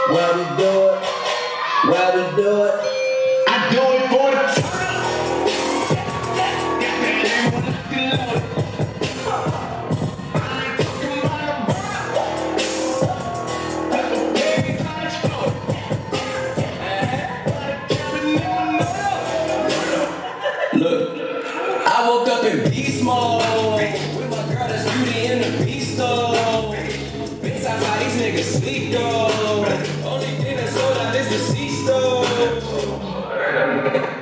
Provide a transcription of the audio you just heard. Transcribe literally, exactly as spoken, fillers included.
Why we do it? Why we do it? I do it for the Look, I woke up in beast mode with my girl that's beauty in the beast though. Bitch, I how these niggas sleep though. Only thing that's sold out is the C-store.